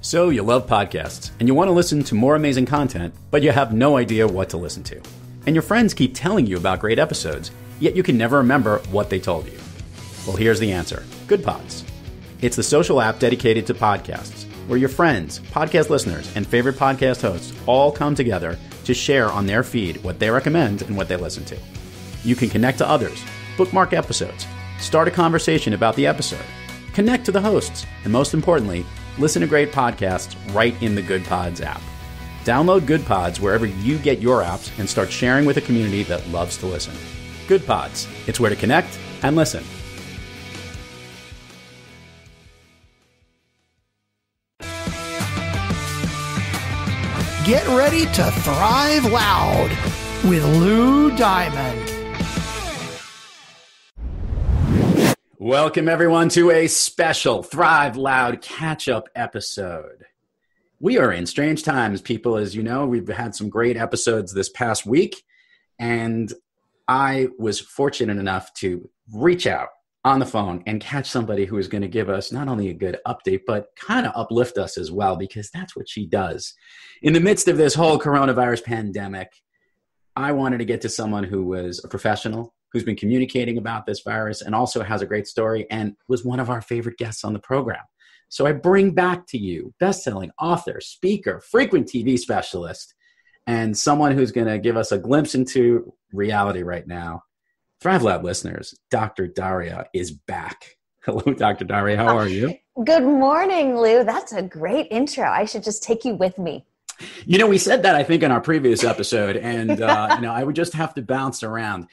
So you love podcasts and you want to listen to more amazing content, but you have no idea what to listen to. And your friends keep telling you about great episodes, yet you can never remember what they told you. Well, here's the answer. Good Pods. It's the social app dedicated to podcasts, where your friends, podcast listeners, and favorite podcast hosts all come together to share on their feed what they recommend and what they listen to. You can connect to others, bookmark episodes, start a conversation about the episode, connect to the hosts, and most importantly, listen to great podcasts right in the Good Pods app. Download Good Pods wherever you get your apps and start sharing with a community that loves to listen. Good Pods. It's where to connect and listen. Get ready to thrive loud with Lou Diamond. Welcome, everyone, to a special Thrive Loud catch-up episode. We are in strange times, people. As you know, we've had some great episodes this past week, and I was fortunate enough to reach out on the phone and catch somebody who is going to give us not only a good update, but kind of uplift us as well, because that's what she does. In the midst of this whole coronavirus pandemic, I wanted to get to someone who was a professional, who's been communicating about this virus and also has a great story and was one of our favorite guests on the program. So I bring back to you best-selling author, speaker, frequent TV specialist, and someone who's going to give us a glimpse into reality right now. Thrive Loud listeners, Dr. Darria is back. Hello, Dr. Darria. How are you? Good morning, Lou. That's a great intro. I should just take you with me. You know, we said that, I think, in our previous episode, and I would just have to bounce around.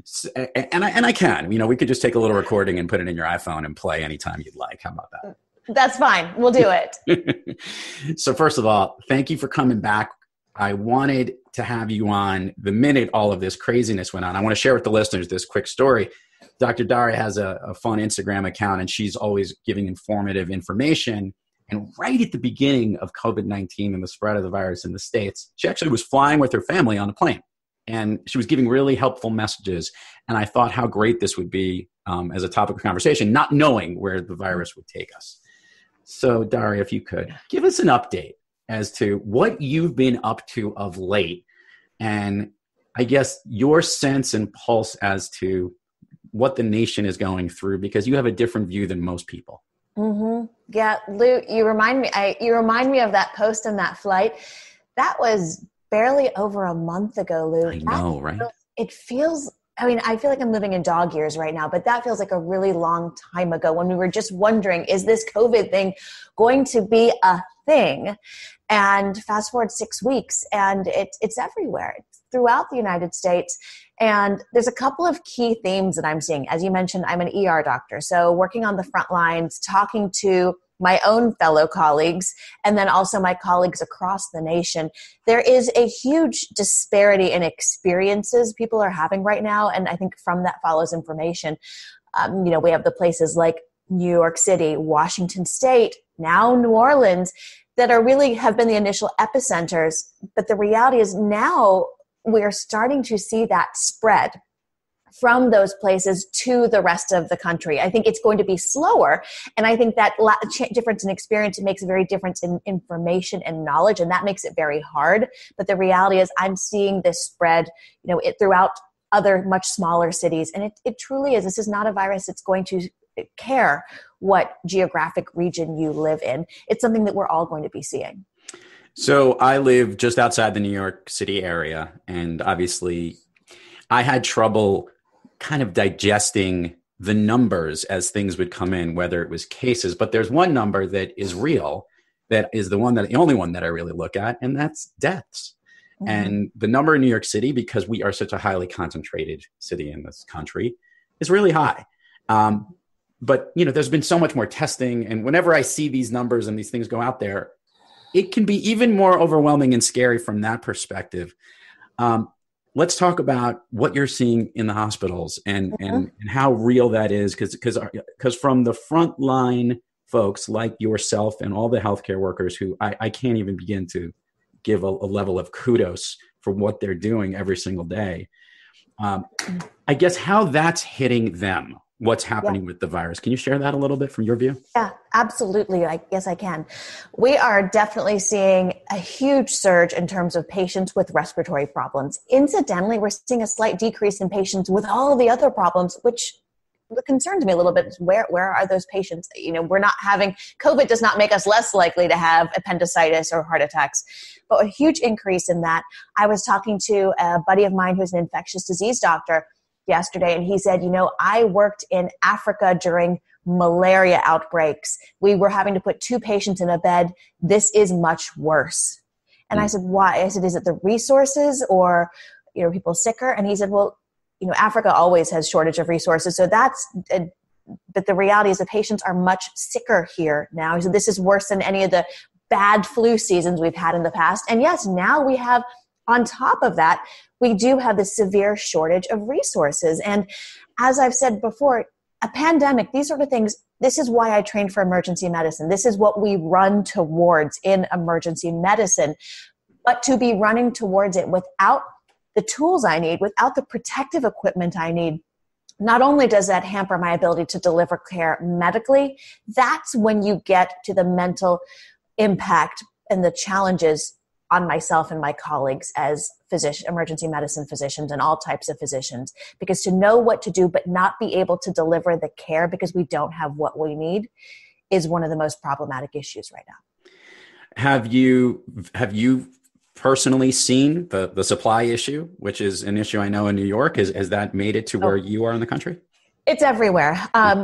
And I can. You know, we could just take a little recording and put it in your iPhone and play anytime you'd like. How about that? That's fine. We'll do it. So first of all, thank you for coming back. I wanted to have you on the minute all of this craziness went on. I want to share with the listeners this quick story. Dr. Darria has a fun Instagram account, and she's always giving informative information. And right at the beginning of COVID-19 and the spread of the virus in the States, she actually was flying with her family on a plane. And she was giving really helpful messages. And I thought how great this would be as a topic of conversation, not knowing where the virus would take us. So, Darria, if you could, give us an update as to what you've been up to of late. And I guess your sense and pulse as to what the nation is going through, because you have a different view than most people. Mm-hmm. Yeah, Lou, you remind me of that post and that flight. That was barely over a month ago, Lou. I know, right? It feels, I feel like I'm living in dog years right now, but that feels like a really long time ago when we were just wondering, is this COVID thing going to be a thing? And fast forward 6 weeks, and it's everywhere. It's throughout the United States. And there's a couple of key themes that I'm seeing. As you mentioned, I'm an ER doctor. So working on the front lines, talking to my own fellow colleagues, and then also my colleagues across the nation. There is a huge disparity in experiences people are having right now. And I think from that follows information. We have the places like New York City, Washington State, now New Orleans, that have been the initial epicenters. But the reality is now we're starting to see that spread from those places to the rest of the country. I think it's going to be slower. And I think that difference in experience makes a very difference in information and knowledge. And that makes it very hard. But the reality is I'm seeing this spread, throughout other much smaller cities. And it truly is. This is not a virus that's going to care what geographic region you live in. It's something that we're all going to be seeing. So I live just outside the New York City area. And obviously I had trouble kind of digesting the numbers as things would come in, whether it was cases, but there's one number that is real, that is the only one that I really look at, and that's deaths. Mm-hmm. And the number in New York City, because we are such a highly concentrated city in this country, is really high. But there's been so much more testing, and whenever I see these numbers and these things go out there, it can be even more overwhelming and scary from that perspective. Let's talk about what you're seeing in the hospitals and how real that is, because from the frontline folks like yourself and all the healthcare workers who I can't even begin to give a level of kudos for what they're doing every single day. I guess how that's hitting them. what's happening with the virus. Can you share that a little bit from your view? Yeah, absolutely. Yes, I can. We are definitely seeing a huge surge in terms of patients with respiratory problems. Incidentally, we're seeing a slight decrease in patients with all the other problems, which concerns me a little bit. Where are those patients? We're not having, COVID does not make us less likely to have appendicitis or heart attacks, but a huge increase in that. I was talking to a buddy of mine who's an infectious disease doctor yesterday, and he said, I worked in Africa during malaria outbreaks. We were having to put 2 patients in a bed. This is much worse. And I said, why? I said, is it the resources or, people sicker? And he said, well, Africa always has shortage of resources. So but the reality is the patients are much sicker here now. He said, this is worse than any of the bad flu seasons we've had in the past. And yes, now we have, on top of that, we do have the severe shortage of resources. And as I've said before, a pandemic, these sort of things, this is why I trained for emergency medicine. This is what we run towards in emergency medicine. But to be running towards it without the tools I need, without the protective equipment I need, not only does that hamper my ability to deliver care medically, that's when you get to the mental impact and the challenges on myself and my colleagues as emergency medicine physicians and all types of physicians, because to know what to do but not be able to deliver the care because we don't have what we need is one of the most problematic issues right now. Have you personally seen the supply issue, which is an issue I know in New York? Has that made it to where you are in the country? It's everywhere.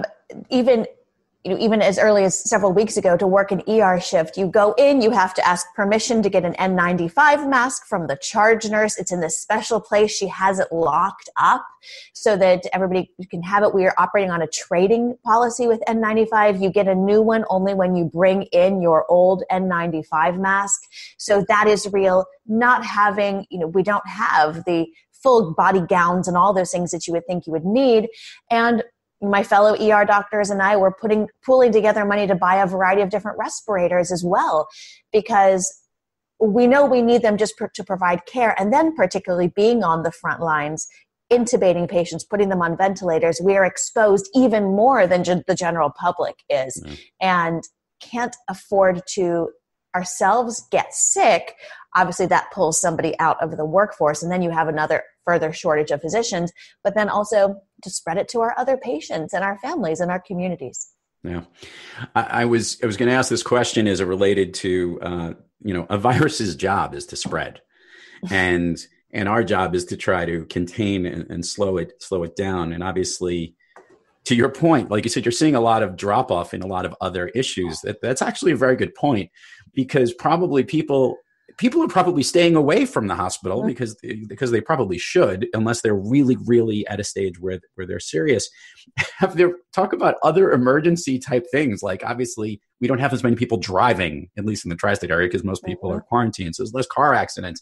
Even as early as several weeks ago, to work an ER shift, you go in, you have to ask permission to get an N95 mask from the charge nurse. It's in this special place. She has it locked up so that everybody can have it. We are operating on a trading policy with N95. You get a new one only when you bring in your old N95 mask. So that is real. Not having, we don't have the full body gowns and all those things that you would think you would need. And my fellow ER doctors and I were pooling together money to buy a variety of different respirators as well, because we know we need them just to provide care. And then particularly being on the front lines, intubating patients, putting them on ventilators, we are exposed even more than the general public is, and can't afford to ourselves get sick. Obviously that pulls somebody out of the workforce, and then you have another further shortage of physicians, but then also to spread it to our other patients and our families and our communities. Yeah. I was going to ask this question as it related to, a virus's job is to spread, and our job is to try to contain and slow it down. And obviously, to your point, like you said, you're seeing a lot of drop off in a lot of other issues. That's actually a very good point, because probably people are probably staying away from the hospital because they probably should, unless they're really, really at a stage where they're serious. Talk about other emergency type things. Like, obviously we don't have as many people driving, at least in the tri-state area, because most people are quarantined. So there's less car accidents.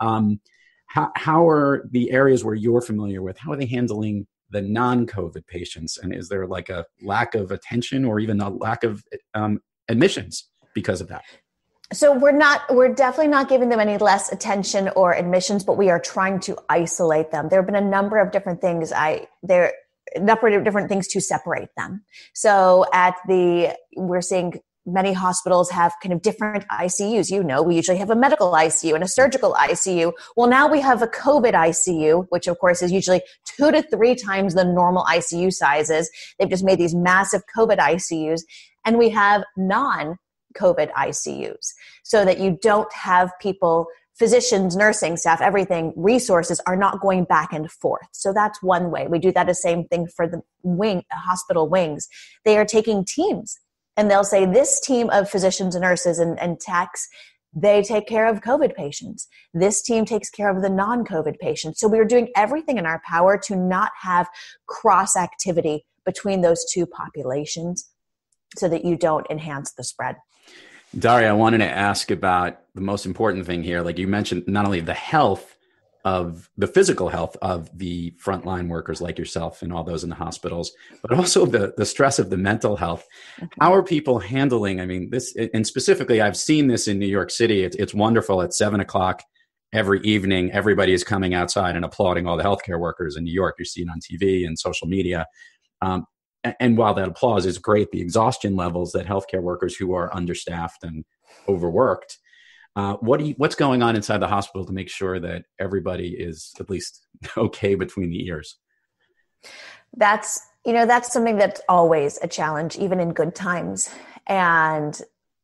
How are the areas where you're familiar with, how are they handling the non-COVID patients? And is there like a lack of attention or even a lack of admissions because of that? So we're definitely not giving them any less attention or admissions, but we are trying to isolate them. There have been a number of different things. Different things to separate them. So we're seeing many hospitals have kind of different ICUs. We usually have a medical ICU and a surgical ICU. Well, now we have a COVID ICU, which of course is usually 2 to 3 times the normal ICU sizes. They've just made these massive COVID ICUs, and we have non-COVID ICUs, so that you don't have people, physicians, nursing staff, everything, resources are not going back and forth. So that's one way. We do that the same thing for the hospital wings. They are taking teams, and they'll say this team of physicians and nurses and techs, they take care of COVID patients. This team takes care of the non-COVID patients. So we're doing everything in our power to not have cross activity between those two populations, so that you don't enhance the spread. Darria, I wanted to ask about the most important thing here. Like you mentioned, not only the physical health of the frontline workers like yourself and all those in the hospitals, but also the stress of the mental health. How are people handling, this, and specifically, I've seen this in New York City. It's wonderful. At 7:00 every evening, everybody is coming outside and applauding all the healthcare workers in New York. You're seeing on TV and social media. and while that applause is great, the exhaustion levels that healthcare workers who are understaffed and overworked, what's going on inside the hospital to make sure that everybody is at least okay between the ears? That's something that's always a challenge, even in good times. And,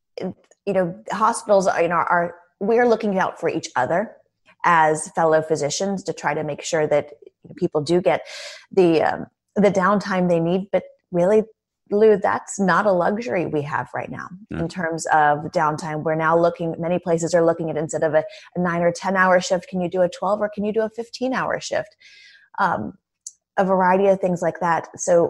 hospitals we're looking out for each other as fellow physicians to try to make sure that people do get the downtime they need. But really, Lou, that's not a luxury we have right now in terms of downtime. We're now many places are looking at, instead of a 9 or 10 hour shift, can you do a 12 or can you do a 15-hour shift? A variety of things like that. So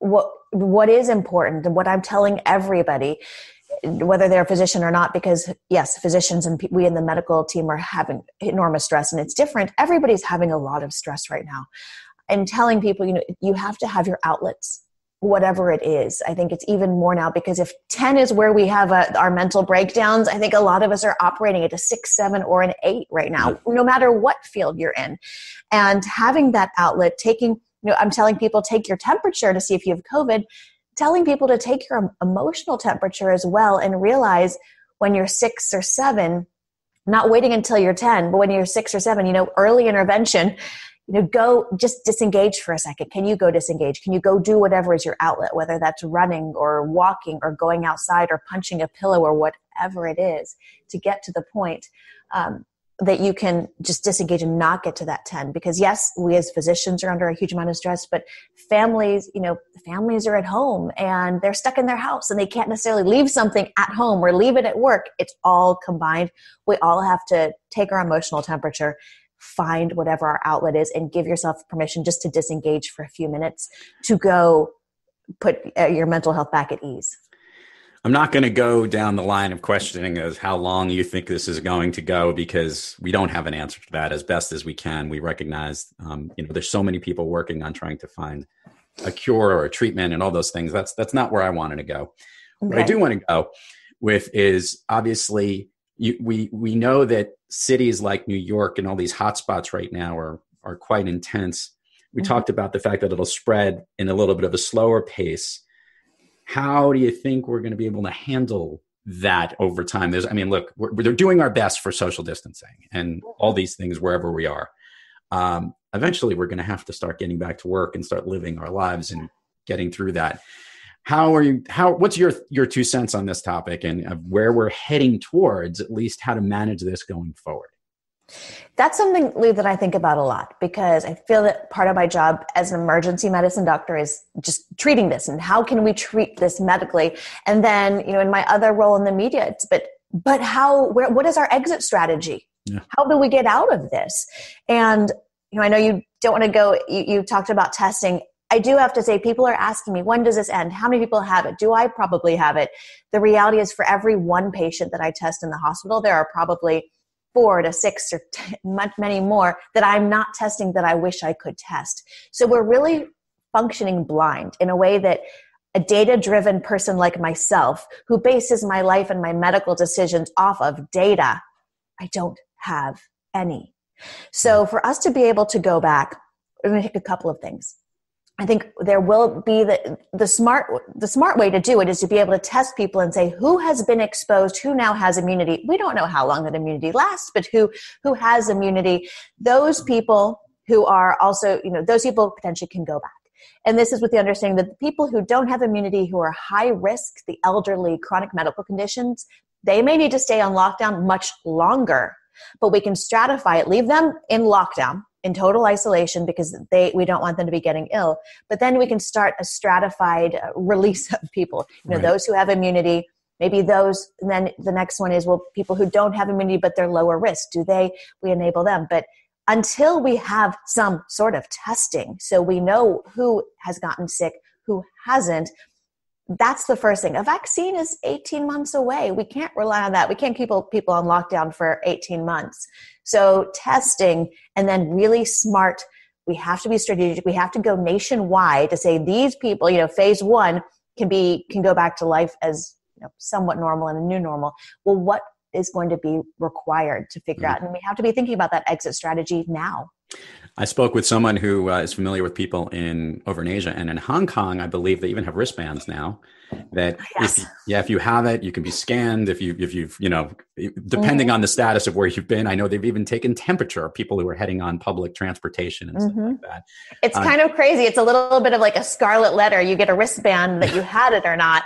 what is important, and what I'm telling everybody, whether they're a physician or not, because yes, physicians and we in the medical team are having enormous stress, and it's different. Everybody's having a lot of stress right now. And telling people, you have to have your outlets, whatever it is. I think it's even more now, because if 10 is where we have our mental breakdowns, I think a lot of us are operating at a 6, 7, or an 8 right now, no matter what field you're in. And having that outlet, I'm telling people, take your temperature to see if you have COVID, telling people to take your emotional temperature as well, and realize when you're 6 or 7, not waiting until you're 10, but when you're 6 or 7, early intervention, go just disengage for a second. Can you go disengage? Can you go do whatever is your outlet, whether that's running or walking or going outside or punching a pillow or whatever it is, to get to the point that you can just disengage and not get to that 10. Because yes, we as physicians are under a huge amount of stress, but families are at home and they're stuck in their house and they can't necessarily leave something at home or leave it at work. It's all combined. We all have to take our emotional temperature, find whatever our outlet is, and give yourself permission just to disengage for a few minutes to go put your mental health back at ease. I'm not going to go down the line of questioning as how long you think this is going to go, because we don't have an answer to that. As best as we can, we recognize, there's so many people working on trying to find a cure or a treatment and all those things. That's not where I wanted to go. Okay. What I do want to go with is, obviously, we know that cities like New York and all these hotspots right now are quite intense. We talked about the fact that it'll spread in a little bit of a slower pace. How do you think we're going to be able to handle that over time? Look, we're doing our best for social distancing and all these things wherever we are. Eventually, we're going to have to start getting back to work and start living our lives and getting through that. What's your 2 cents on this topic, and of where we're heading towards, at least how to manage this going forward? That's something, Lou, that I think about a lot, because I feel that part of my job as an emergency medicine doctor is just treating this, and how can we treat this medically? And then, in my other role in the media, it's but what is our exit strategy? Yeah. How do we get out of this? And, I know you don't want to go, you talked about testing. I do have to say, people are asking me, when does this end? How many people have it? Do I probably have it? The reality is, for every one patient that I test in the hospital, there are probably 4 to 6 or many more that I'm not testing that I wish I could test. So we're really functioning blind in a way that a data-driven person like myself, who bases my life and my medical decisions off of data, I don't have any. So for us to be able to go back, we're going to take a couple of things. I think there will be the smart way to do it is to be able to test people and say, who has been exposed, who now has immunity. We don't know how long that immunity lasts, but who has immunity. Those people who are also, those people potentially can go back. And this is with the understanding that the people who don't have immunity, who are high risk, the elderly, chronic medical conditions, they may need to stay on lockdown much longer, but we can stratify it, leave them in lockdown, in total isolation, because we don't want them to be getting ill. But then we can start a stratified release of people. Right. Those who have immunity, maybe those, and then the next one is, people who don't have immunity, but they're lower risk. We enable them? But until we have some sort of testing, so we know who has gotten sick, who hasn't, that's the first thing. A vaccine is 18 months away. We can't rely on that. We can't keep people on lockdown for 18 months. So testing, and then really smart. We have to be strategic. We have to go nationwide to say these people, phase 1 can go back to life as somewhat normal and a new normal. Well, what is going to be required to figure out? And we have to be thinking about that exit strategy now. I spoke with someone who is familiar with people over in Asia, and in Hong Kong, I believe they even have wristbands now. That Yes. if you have it, you can be scanned. If you've depending on the status of where you've been. I know they've even taken temperature of people who are heading on public transportation and stuff like that. It's kind of crazy. It's a little bit of like a scarlet letter. You get a wristband that you had it or not.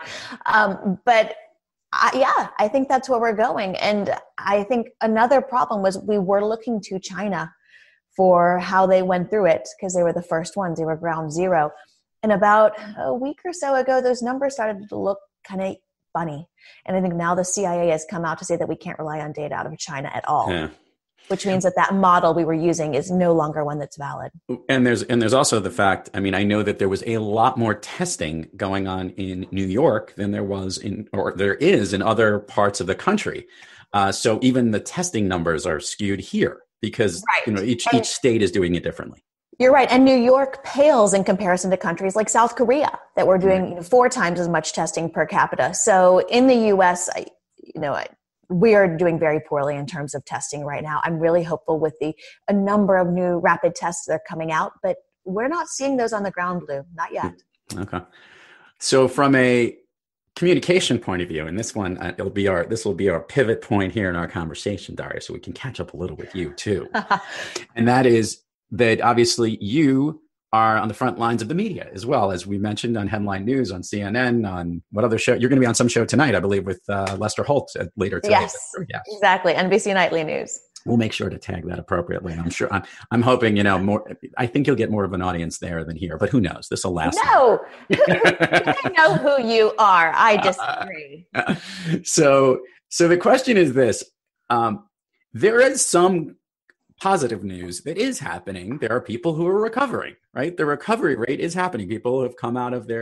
I think that's where we're going. And I think another problem was we were looking to China for how they went through it because they were the first ones. They were ground zero. And about a week or so ago, those numbers started to look kind of funny. And I think now the CIA has come out to say that we can't rely on data out of China at all. Yeah. Which means that model we were using is no longer one that's valid. And there's also the fact, I mean, I know that there was a lot more testing going on in New York than there is in other parts of the country. So even the testing numbers are skewed here because each state is doing it differently. You're right. And New York pales in comparison to countries like South Korea that were doing 4 times as much testing per capita. So in the U.S., we are doing very poorly in terms of testing right now. I'm really hopeful with a number of new rapid tests that are coming out, but we're not seeing those on the ground, Lou. Not yet. Okay. So from a communication point of view, and this one, this will be our pivot point here in our conversation, Darria, so we can catch up a little with you too. And that is that obviously you are on the front lines of the media as well, as we mentioned on Headline News, on CNN, on what other show? You're going to be on some show tonight, I believe, with Lester Holt later today. Yes, exactly. NBC Nightly News. We'll make sure to tag that appropriately. And I'm sure, I'm hoping, more, I think you'll get more of an audience there than here, but who knows? This will last. No, I know who you are. I disagree. So the question is this, there is some positive news that is happening. There are people who are recovering, right? The recovery rate is happening. People have come out of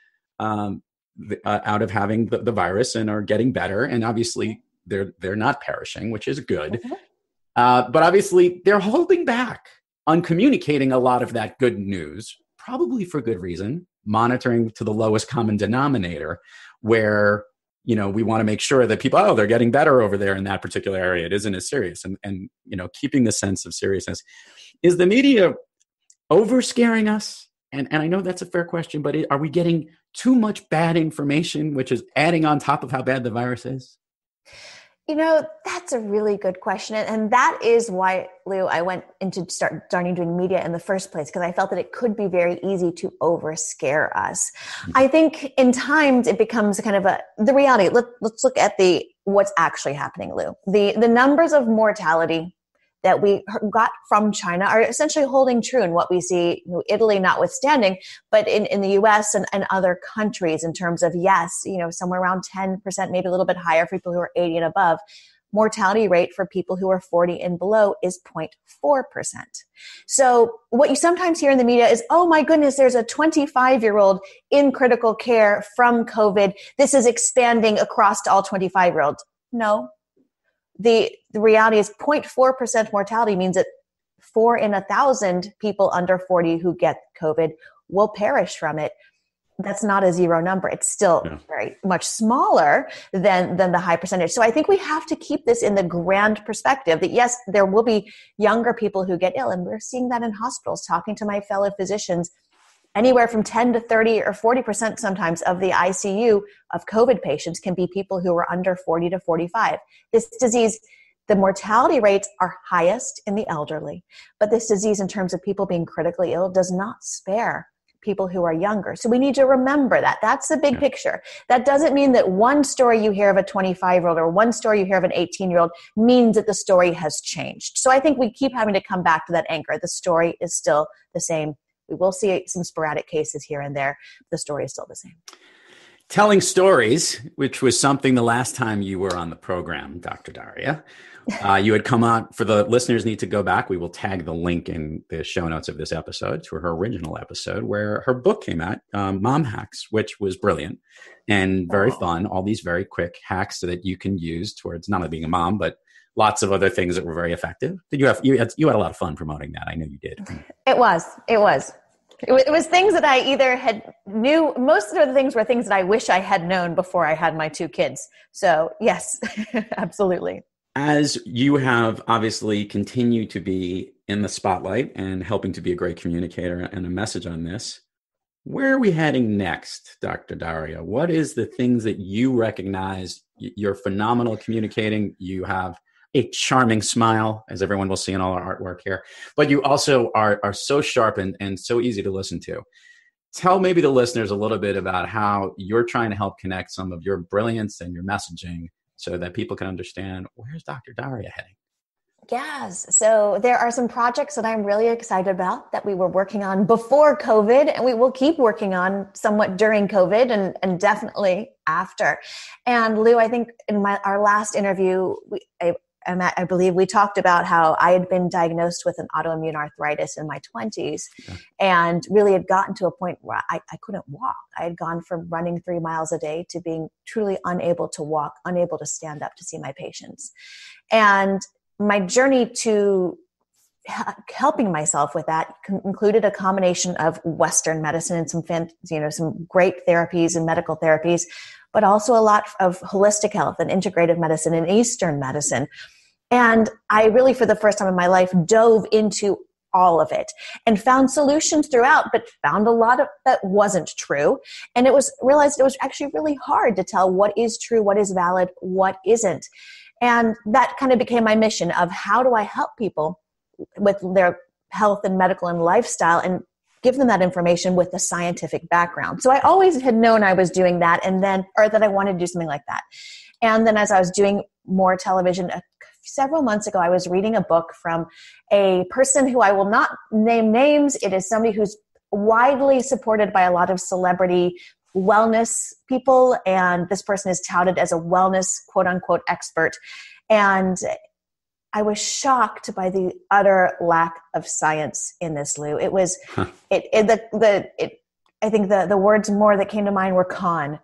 out of having the virus and are getting better. And obviously they're not perishing, which is good. But obviously they're holding back on communicating a lot of that good news, probably for good reason, monitoring to the lowest common denominator where, we want to make sure that people, they're getting better over there in that particular area. It isn't as serious. And keeping the sense of seriousness. Is the media over scaring us? And I know that's a fair question, but are we getting too much bad information, which is adding on top of how bad the virus is? That's a really good question. And that is why, Lou, I went into starting doing media in the first place, because I felt that it could be very easy to over scare us. Mm-hmm. I think in times it becomes kind of the reality. Let's look at what's actually happening, Lou. The numbers of mortality that we got from China are essentially holding true in what we see, Italy notwithstanding, but in the US and other countries in terms of, somewhere around 10%, maybe a little bit higher for people who are 80 and above. Mortality rate for people who are 40 and below is 0.4%. So what you sometimes hear in the media is, oh my goodness, there's a 25-year-old in critical care from COVID. This is expanding across to all 25-year-olds. No. The reality is 0.4% mortality means that 4 in 1,000 people under 40 who get COVID will perish from it. That's not a zero number. It's still very much smaller than the high percentage. So I think we have to keep this in the grand perspective that yes, there will be younger people who get ill. And we're seeing that in hospitals, talking to my fellow physicians. Anywhere from 10 to 30 or 40% sometimes of the ICU of COVID patients can be people who are under 40 to 45. This disease, the mortality rates are highest in the elderly, but this disease in terms of people being critically ill does not spare people who are younger. So we need to remember that. That's the big picture. That doesn't mean that one story you hear of a 25-year-old or one story you hear of an 18-year-old means that the story has changed. So I think we keep having to come back to that anchor. The story is still the same. We will see some sporadic cases here and there. The story is still the same. Telling stories, which was something the last time you were on the program, Dr. Darria. You had come on, for the listeners need to go back. We will tag the link in the show notes of this episode to her original episode where her book came out, Mom Hacks, which was brilliant and very fun. All these very quick hacks that you can use towards not only being a mom, but lots of other things that were very effective. You had a lot of fun promoting that. I know you did. It was things that I either knew. Most of the things were things that I wish I had known before I had my 2 kids. So yes, absolutely. As you have obviously continued to be in the spotlight and helping to be a great communicator and a message on this. Where are we heading next, Dr. Darria? What is the things that you recognize? You're phenomenal communicating. You have a charming smile, as everyone will see in all our artwork here, but you also are so sharp and so easy to listen to. Tell maybe the listeners a little bit about how you're trying to help connect some of your brilliance and your messaging so that people can understand, where's Dr. Darria heading? Yes. So there are some projects that I'm really excited about that we were working on before COVID, and we will keep working on somewhat during COVID and definitely after. And Lou, I think in our last interview, I believe we talked about how I had been diagnosed with an autoimmune arthritis in my 20s and really had gotten to a point where I couldn't walk. I had gone from running 3 miles a day to being truly unable to walk, unable to stand up to see my patients. And my journey to helping myself with that included a combination of Western medicine and some great therapies and medical therapies, but also a lot of holistic health and integrative medicine and Eastern medicine. And I really, for the first time in my life, dove into all of it and found solutions throughout, but found a lot of that wasn't true. And realized it was actually really hard to tell what is true, what is valid, what isn't. And that kind of became my mission of how do I help people with their health and medical and lifestyle and give them that information with a scientific background. So I always had known I was doing that or that I wanted to do something like that. And then as I was doing more television, several months ago, I was reading a book from a person who I will not name names. It is somebody who's widely supported by a lot of celebrity wellness people, and this person is touted as a wellness quote unquote expert. And I was shocked by the utter lack of science in this, Lou. It was I think the words more that came to mind were con,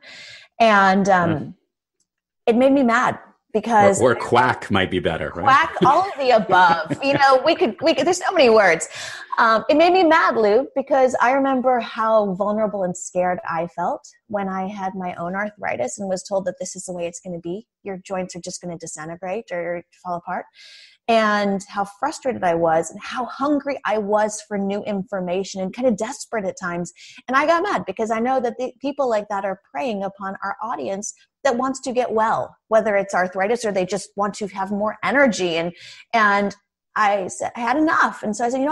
and it made me mad. Because or quack might be better, right? Quack, all of the above. We could. There's so many words. It made me mad, Lou, because I remember how vulnerable and scared I felt when I had my own arthritis and was told that this is the way it's going to be. Your joints are just going to disintegrate or fall apart. And how frustrated I was and how hungry I was for new information and kind of desperate at times. And I got mad because I know that the people like that are preying upon our audience that wants to get well, whether it's arthritis or they just want to have more energy. And I said, I had enough. And so I said,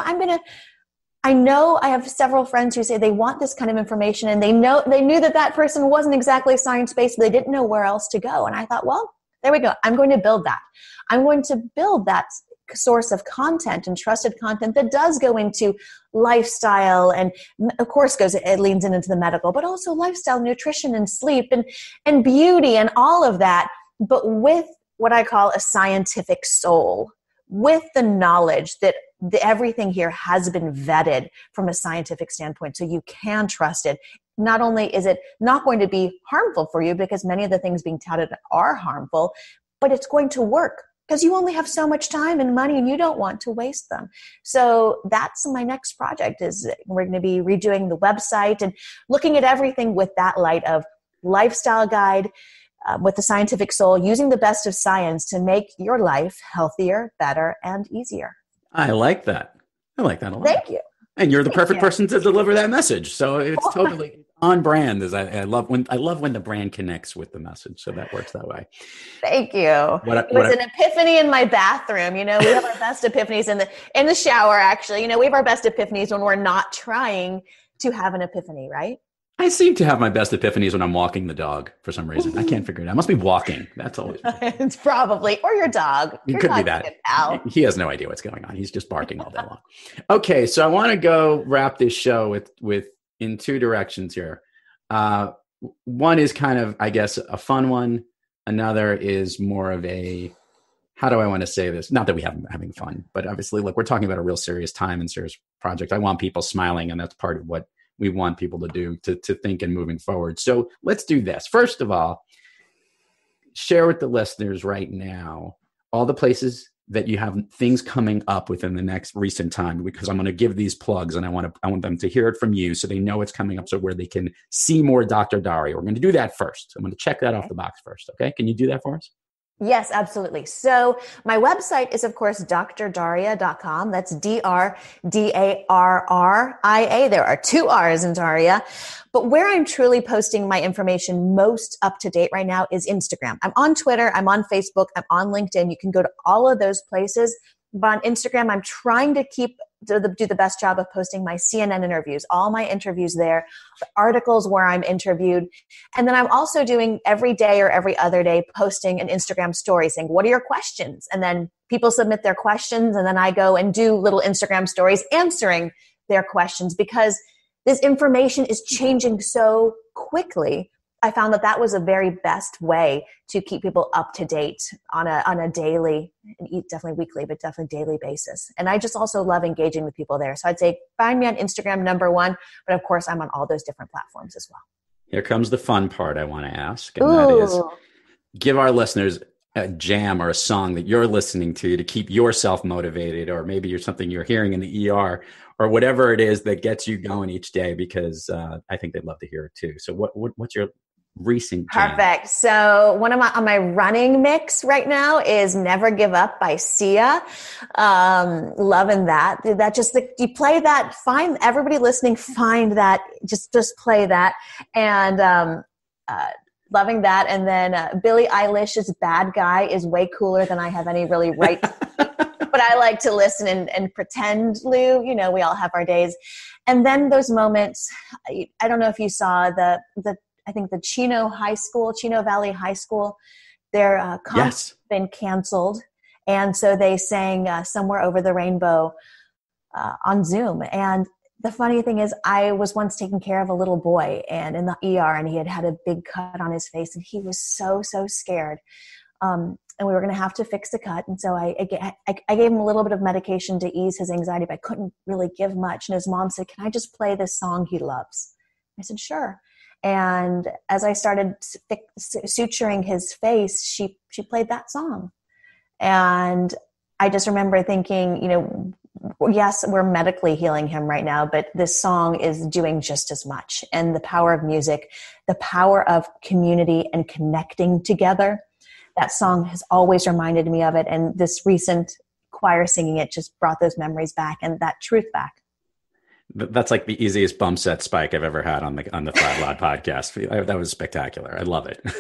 I know I have several friends who say they want this kind of information and they knew that person wasn't exactly science-based, but they didn't know where else to go. And I thought, well, there we go. I'm going to build that. I'm going to build that source of content and trusted content that does go into lifestyle and of course it leans into the medical, but also lifestyle, nutrition and sleep and beauty and all of that, but with what I call a scientific soul, with the knowledge that everything here has been vetted from a scientific standpoint so you can trust it. Not only is it not going to be harmful for you because many of the things being touted are harmful, but it's going to work because you only have so much time and money and you don't want to waste them. So that's my next project is we're going to be redoing the website and looking at everything with that light of lifestyle guide with the scientific soul, using the best of science to make your life healthier, better, and easier. I like that. I like that a lot. Thank you. And you're the perfect person to deliver that message. So it's totally on brand. I love when the brand connects with the message. So that works that way. Thank you. It was an epiphany in my bathroom. We have our best epiphanies in the shower. Actually, we have our best epiphanies when we're not trying to have an epiphany, right? I seem to have my best epiphanies when I'm walking the dog for some reason. I can't figure it out. I must be walking. That's always. It's probably, or your dog. It could be that. He has no idea what's going on. He's just barking all day long. Okay, so I want to go wrap this show with in two directions here. One is kind of, I guess, a fun one. Another is more of a, how do I want to say this? Not that we haven't having fun, but obviously, look, we're talking about a real serious time and serious project. I want people smiling, and that's part of what we want people to do to think and moving forward. So let's do this. First of all, share with the listeners right now all the places that you have things coming up within the next recent time, because I'm going to give these plugs and I want them to hear it from you so they know it's coming up, so where they can see more Dr. Darria. We're going to do that first. I'm going to check that off the box first. Okay. Can you do that for us? Yes, absolutely. So my website is, of course, drdarria.com. That's DRDARRIA. There are 2 R's in Darria. But where I'm truly posting my information most up to date right now is Instagram. I'm on Twitter. I'm on Facebook. I'm on LinkedIn. You can go to all of those places. But on Instagram, I'm trying to do the best job of posting my CNN interviews, all my interviews there, the articles where I'm interviewed. And then I'm also doing every day or every other day posting an Instagram story saying, what are your questions? And then people submit their questions, and then I go and do little Instagram stories answering their questions, because this information is changing so quickly. I found that was a very best way to keep people up to date on a daily, and definitely weekly, but definitely daily basis. And I just also love engaging with people there. So I'd say find me on Instagram, #1, but of course I'm on all those different platforms as well. Here comes the fun part I want to ask, and that is, give our listeners a jam or a song that you're listening to keep yourself motivated, or maybe something you're hearing in the ER, or whatever it is that gets you going each day, because I think they'd love to hear it too. So what's your recent jam? Perfect. So one of my running mix right now is Never Give Up by Sia. Loving that. You play that, find everybody listening, find that, just play that. And loving that. And then Billie Eilish's Bad Guy is way cooler than I have any really right. But I like to listen and pretend, Lou, we all have our days. And then those moments, I don't know if you saw I think the Chino Valley High School, their concert's been canceled. And so they sang Somewhere Over the Rainbow on Zoom. And the funny thing is, I was once taking care of a little boy and in the ER, and he had a big cut on his face, and he was so scared. And we were going to have to fix the cut. And so I gave him a little bit of medication to ease his anxiety, but I couldn't really give much. And his mom said, "Can I just play this song he loves?" I said, "Sure." And as I started suturing his face, she played that song. And I just remember thinking, yes, we're medically healing him right now, but this song is doing just as much. And the power of music, the power of community and connecting together, that song has always reminded me of it. And this recent choir singing it just brought those memories back and that truth back. That's like the easiest bump set spike I've ever had on the Thrive Loud podcast. That was spectacular. I love it.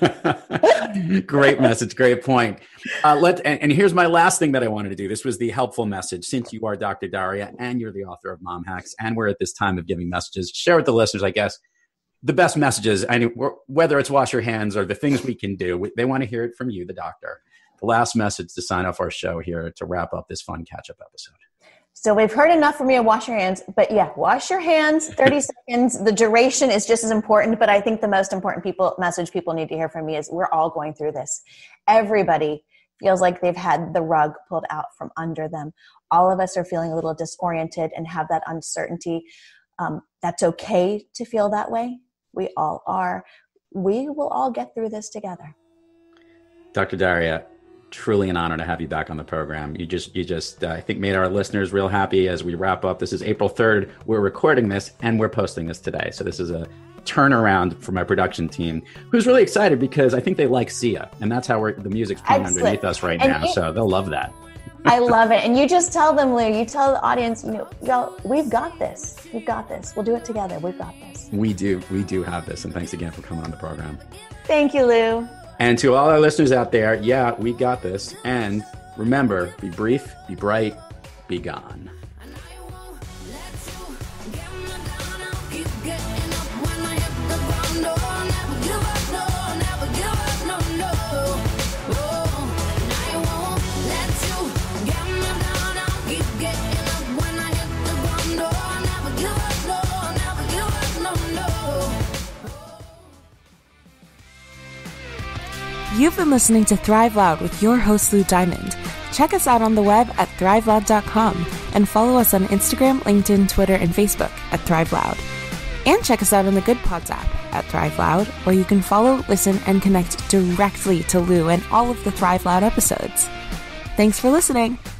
Great message. Great point. And here's my last thing that I wanted to do. This was the helpful message. Since you are Dr. Darria and you're the author of Mom Hacks, and we're at this time of giving messages, share with the listeners, I guess, the best messages. Whether it's wash your hands or the things we can do, they want to hear it from you, the doctor. The last message to sign off our show here to wrap up this fun catch-up episode. So we've heard enough from you, wash your hands, but wash your hands, 30 seconds. The duration is just as important, but I think the most important message people need to hear from me is we're all going through this. Everybody feels like they've had the rug pulled out from under them. All of us are feeling a little disoriented and have that uncertainty. That's okay to feel that way. We all are. We will all get through this together. Dr. Darria, truly an honor to have you back on the program. You just I think made our listeners real happy as we wrap up. This is April 3rd. We're recording this and we're posting this today. So this is a turnaround for my production team, who's really excited because I think they like Sia, and that's how the music's playing underneath us right now. So they'll love that. I love it. And you just tell them, Lou, you tell the audience, y'all, we've got this. We've got this. We'll do it together. We've got this. We do have this. And thanks again for coming on the program. Thank you, Lou. And to all our listeners out there, we got this. And remember, be brief, be bright, be gone. You've been listening to Thrive Loud with your host, Lou Diamond. Check us out on the web at thriveloud.com and follow us on Instagram, LinkedIn, Twitter, and Facebook at Thrive Loud. And check us out on the Good Pods app at Thrive Loud, where you can follow, listen, and connect directly to Lou and all of the Thrive Loud episodes. Thanks for listening.